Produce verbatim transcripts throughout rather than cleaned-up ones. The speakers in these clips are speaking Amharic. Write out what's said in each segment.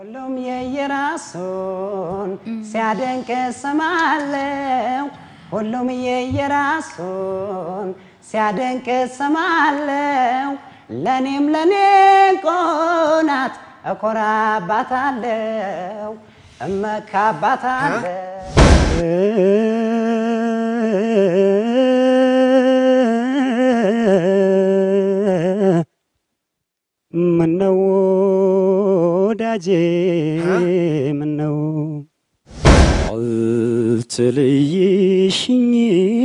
ሁሉም የየራሱን ሲያደንቅ ሰማለው ሁሉም የየራሱን ሲያደንቅ ሰማለው ለኔም ለኔ ቆናት እኮራባታለው እመካባታለው ምነው ወዳጄ ምነው አልተለየሽኝ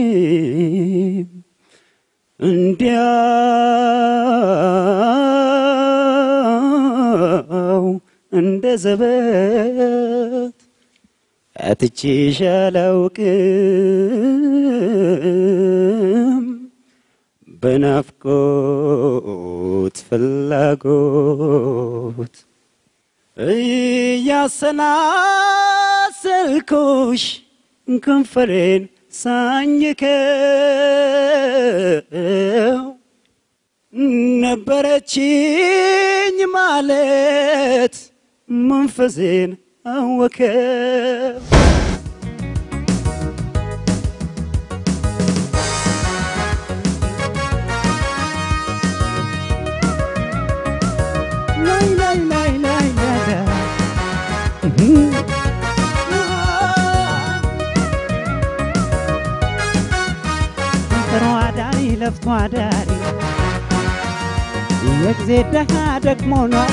እንዲያው እንደ ዘበት አትቼሽ አላውቅም በናፍቆት ፍላጎት እያሰናሰልኩሽ ከንፈሬን ሳኝከው ነበረችኝ ማለት መንፈሴን አወከው ለፍቶ አዳሪ የጊዜ ደሃ ደግሞ ኗሪ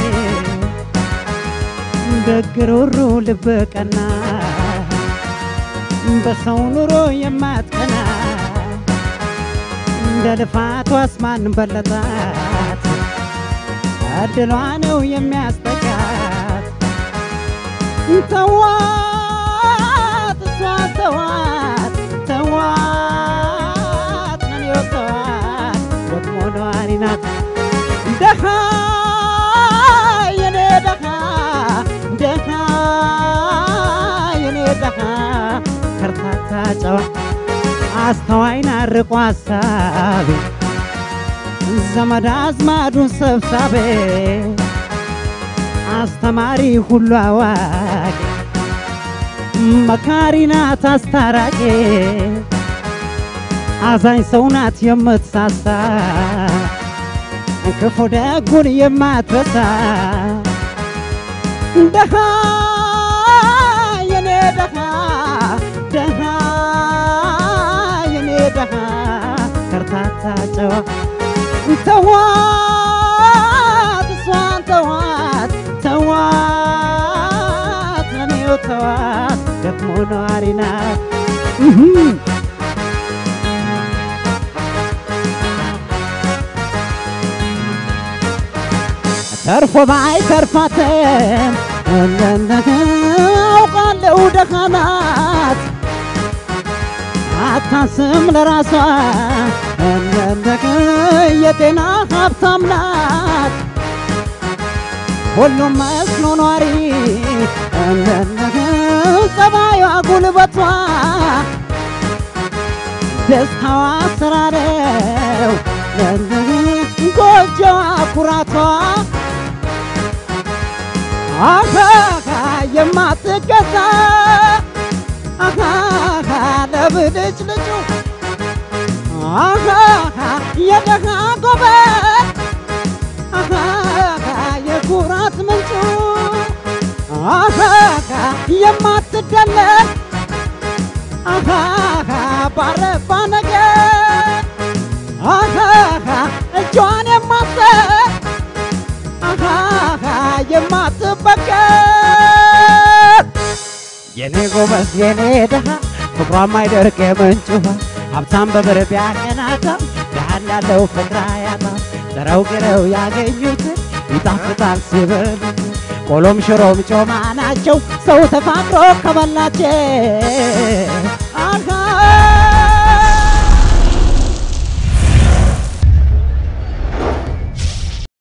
ደግሩሩ ልበቀና በሰው ኑሮ የማትቀና እንደ ልፋቷስ ማን በለጣት እድሏ ነው የሚያስጠቃት ተዋት እሷ ተዋት ተዋት ነዮቷት ደግሞ ኗሪ ናት ደሃ የኔ ደሃ ደሃ የኔ ደሃ ከርታታ ጨዋ አስተዋይና ርቆ አሳቢ ዘመድ አዝማዱን ሰብሳቤ አስተማሪ ሁሉ አዋቂ መካሪ ናት አስታራቂ አዛኝ ሰው ናት የምትሳሳ ክፉ ደጉን የማትረሳ ደሃ የኔ ደሃ ደሃ የኔ ደሃ ከርታታ ጨዋ ተዋት እሷን ተዋት ተዋት ለኔው ተዋት ደግሞ ኗሪ ናት ተርፎ ባይ ተርፋተም አውቃለሁ ደሃ ናት አታስም ለራሷ እንደነከ የጤና ሀብታም ናት ሁሉም መስሎ ኗሪ እንደነከ ጸባዩ ጉልበቷ ደስታዋ ስራለው እንደነከ ጎጆዋ ኩራቷ አሃ የማትገዛ አሃ ለብልጭ ልጁ አሃ የደሃ ጎበት አሃ የኩራት ምንጩ አሃ የማትደለል አሃ ባረባ ነገር አሃ እጇን የማትሰጥ አሃ የማትበገር የኔ ጎበዝ የኔ ደሃ ፍቅሯ ማይደርቅ የምንጭ ሀብታም በብር ቢያቀናታም ዳን ያለው ፍቅራ ያጣ ዘራው ግረው ያገኙትን ይጣፍጣል ሲበሉት ቆሎም ሽሮም ጮማ ናቸው ሰው ተፋቅሮ ከበላቸው